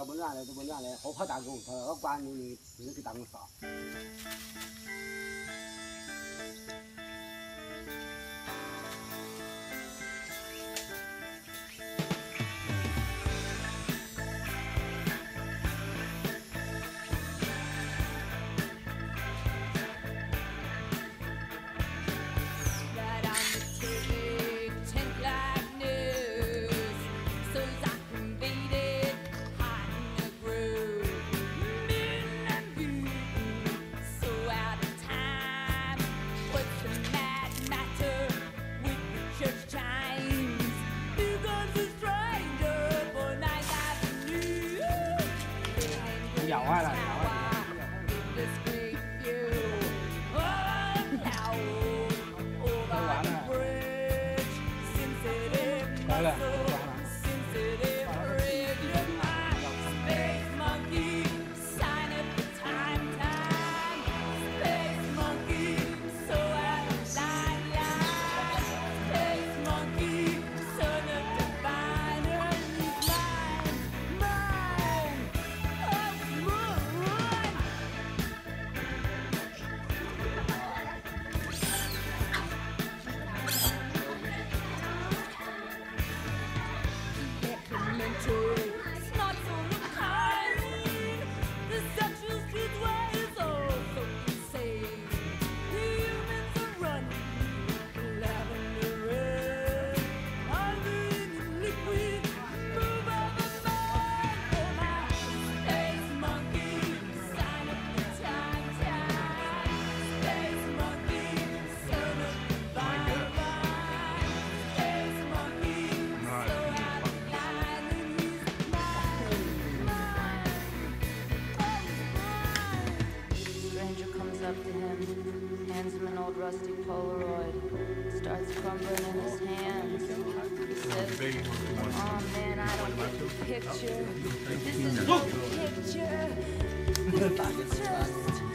不然嘞，都不然嘞，好怕打工，他要管你给打工啥？咬坏了，咬坏了。喝完了。来了，喝完了。 Up to him, hands him an old rusty Polaroid, starts crumbling in his hands. He says, oh man, I don't get the picture. This is no picture. This is just